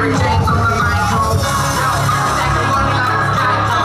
Mary Jane's on the micro. Stacking money like it's Geico.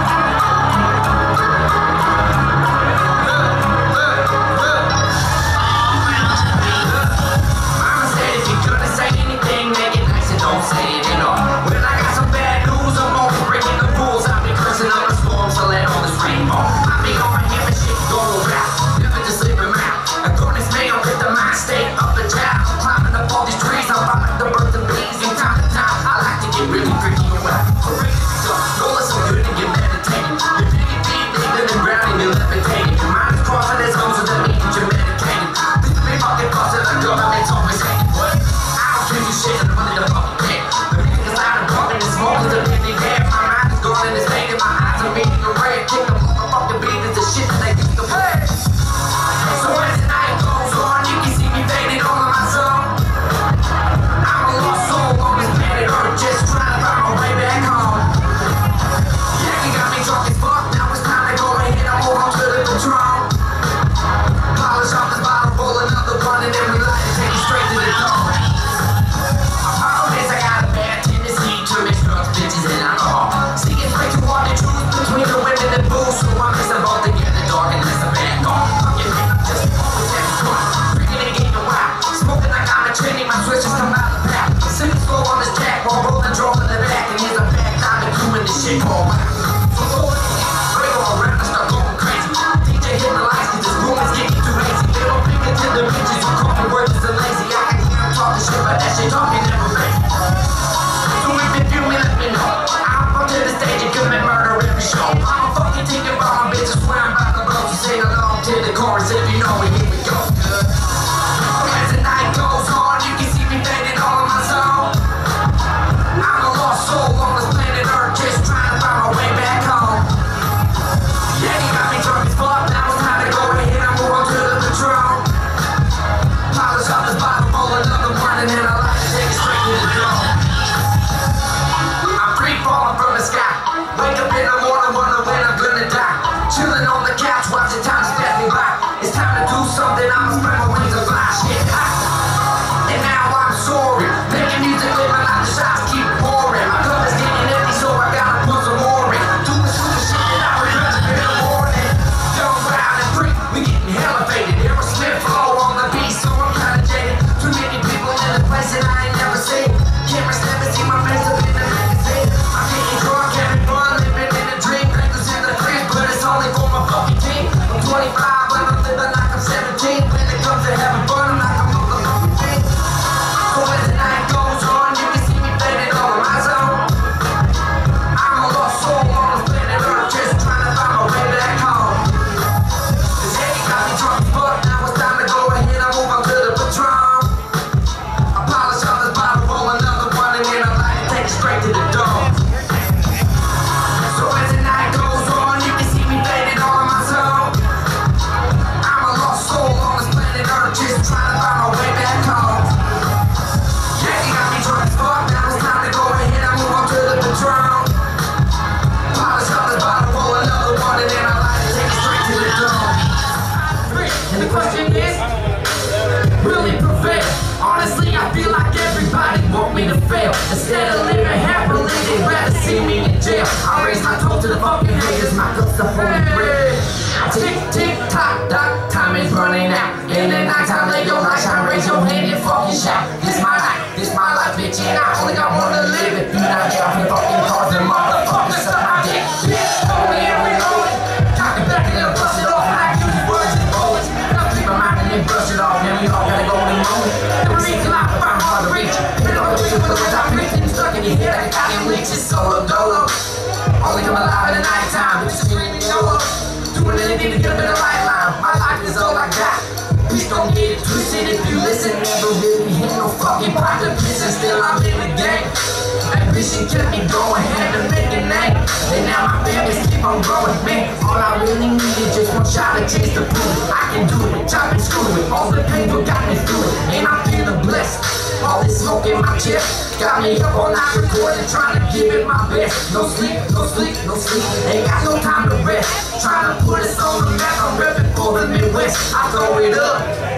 Mama said if you're gonna say anything, make it nice and don't say it at all. Well, I got some bad news. I'm over breaking the rules. I've been cursing up a storm, so let all this rain fall. I be on him and shit go around. Never just leave him out. According to me, I'm with the mind state of the child. Climbing up all these trees, I'm like the birth of bees. From time to time, I like to get really freaky and wild. Crazy stuff, roll so good and get meditated. Your piggy feet, they live in ground and you're levitating. Your mind is crossing its homes with the meat that you're medicating. This big fucking busted the government's always hating. What? I don't give you shit, I'm running the fucking pit. The niggas out and pumping and smoking the pit they have. My mind is gone and it's fading. My eyes are meeting the red. Kick the motherfucking beat is the shit that they used to play. So as the night goes on, you can see me faded all of my zone. I'm a lost soul on this planet Earth, just trying to find my way back home. Yeah, you got me drunk as fuck, now it's time to go ahead and move on to the Patron. Polish off this bottle, roll another one, and then we light and take it straight to the door. Apologies, I got a bad tendency to mix drugs, bitches, and alcohol. See, it's way too hard to choose between the women and booze, so I mix them both together, dark and less a bad call. Smoking like I'm a trinity, my switches come out the back. Sipping slow on this jack, while rolling drove in the back. And here's a back time to doing this shit all back. So break all around, I start going crazy. DJ hit the lights, cause this room is getting too lazy. They don't pick it to the bitches who call me worthless and lazy. I can hear them talking shit, but that shit talking never makes. So if you feel me, let me know. I'm up to the stage and commit murder every show. I'm fucking thinking about my bitches, swear I'm about to blow. So sing along to the chorus if you know it, here we go. As the night goes on, you can see me faded all in my zone. I'm a lost soul on this planet Earth, just trying to find my way back home. Yeah, you got me drunk as fuck, now it's time to go ahead and move on to the Patron. Polish off this bottle, roll another one, and then I like to take it straight to the door. I'm free falling from the sky. Wake up in the morning, wonder when I'm gonna die. Chilling on the couch, watching time step me by. It's time to do something, I'ma spread my wings and fly shit high. And now I'm sorry, making music with my life, the shots keep pouring. My cup is getting empty, so I gotta put some more in. Doing stupid shit that I regret in the morning. Young, wild, and free, we getting elevated. Aerosmith flow on the beat, so I'm kinda jaded. Too many people in the place that I ain't never seen. Cameras never see my face up in the magazine. I'm getting drunk, having fun, living in a dream. Breakfast in the fridge, but it's only for my fucking team. I'm 25, but I'm living like I'm 17. When it comes to having fun, I'm like a motherfucking king. So as the night goes on, you can see me faded all in my zone. I'm a lost soul on this planet Earth, just trying to find my way back home. Cause yeah, you got me drunk as fuck, now it's time to go ahead and move on to the Patron. I polish off this bottle, roll another one, and then I like to take it straight to the door. So as the night goes on, you can see me faded all in my zone. I'm a lost soul on this planet Earth, just trying to find my way back home. Yeah, you got me drunk as fuck, now it's time to go ahead and move on to the Patron. Polish off this bottle, roll another one, and then I like to take it straight to the door. And the question is, really prevail? Honestly, I feel like everybody want me to fail. Instead of living happily, they'd rather see me in jail. I raise my toast to the fucking haters, my cup's the holy grail. Tick, tick, tock, tock, time is running out. In the nighttime, let your light shine, raise your hand and fucking shout. This my life, bitch, and I only got one to live it. Do not get off your fucking cars and motherfuckers suck my dick. Bitch, only every moment. Talking back and then bust it off, I use words and bullets. And I'll keep my mind and then brush it off, then we all gotta go in the moment. The reason I find hard to reach. Hit on the reach with the words I'm preaching. Stuck in your head like a goddamn leech, it's solo dolo. Only come alive in the nighttime, bitches screaming YOLO. Doing anything to get up in the lifeline. My life is all I got. Please don't get it twisted if you listen. Never really hit no fucking pot to piss, and still I'm in the game. Ambition kept me going, had to make a name. And now my families keep on growing, man. All I really need is just one shot, a chance to prove it. I can do it, chop and screw it. All the paper got me through it, and I'm feeling blessed. All this smoke in my chest got me up all night recording, trying to give it my best. No sleep, no sleep, no sleep. Ain't got no time to rest. Trying to put us on the map. I'm repping for the Midwest. I throw it up.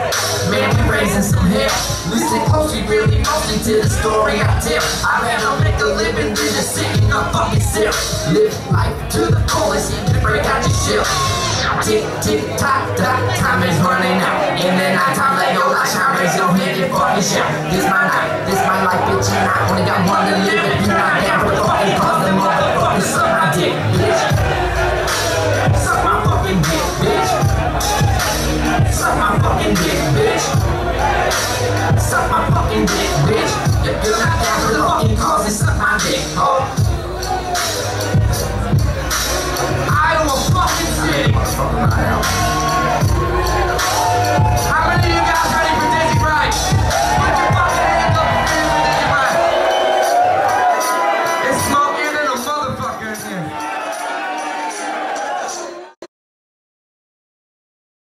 Man, we raising some hell. Listen closely, really mostly to the story I tell. I'd rather make a living than just sitting up fucking still. Live life to the fullest, you can break out your shell. Tick, tick, tock, tock, time is running out. In the night time, let your light shine, raise your head and fucking shout. This my night, this my life, bitch, and I only got one to live. If you not down for the fucking cause, the motherfucker suck my dick, bitch. Suck my fucking dick, bitch. Suck my fucking dick, bitch. Suck my fucking dick, bitch. If you're not down for the fucking cause, then suck my dick, oh. I will fucking city.